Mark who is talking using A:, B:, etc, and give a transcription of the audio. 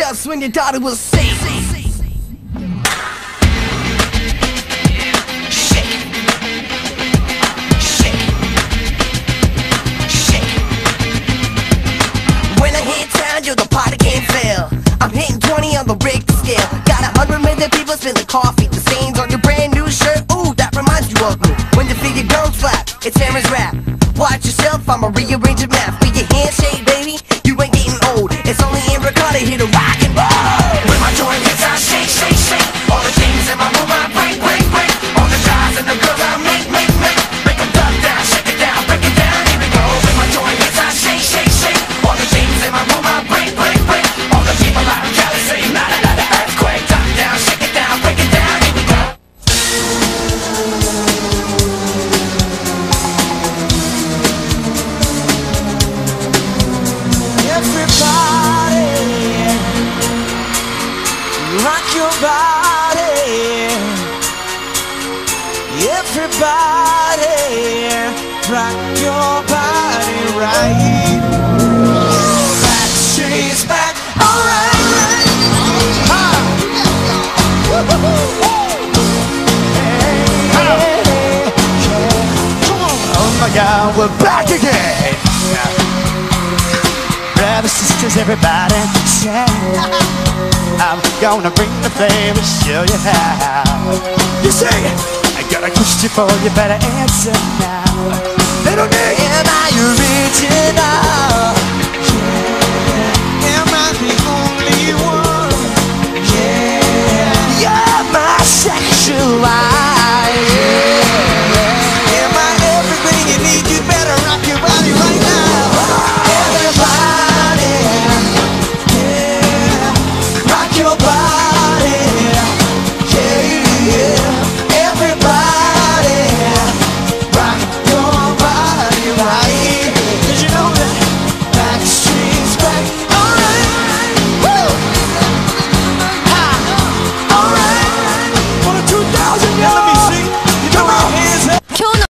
A: just when you thought it was safe. When I hit town, yo, the party can't fail. I'm hitting 20 on the Richter scale. Got 100 million people spilling coffee. The stains on your brand new shirt, ooh, that reminds you of me. When the figure don't flap, it's Aaron's rap. Watch yourself, I'ma rearrange your math. With your handshake, baby, you ain't getting old. It's only in Ricardo here to rock and roll. When my joint hits, I shake, shake, shake. All the things in my room, I break, break, break. All the guys and the girls, I make, make, make. Make them duck down, shake it down, break it down, here we go. When my joint hits, I shake, shake, shake. All the things in my room, I break, break, break. All the people out in Cali say, nah, nah, nah, nah, earthquake. Duck down, shake it down, break it down, here we go. Everybody, rock your body. Everybody, rock your body right. Back, she's back, alright. Oh my God, we're back again. Brothers, sisters, everybody, say I'm gonna bring the flame and show you how. You say, I got a question for you, better answer now. Little nigga, am I original? Yeah. Am I the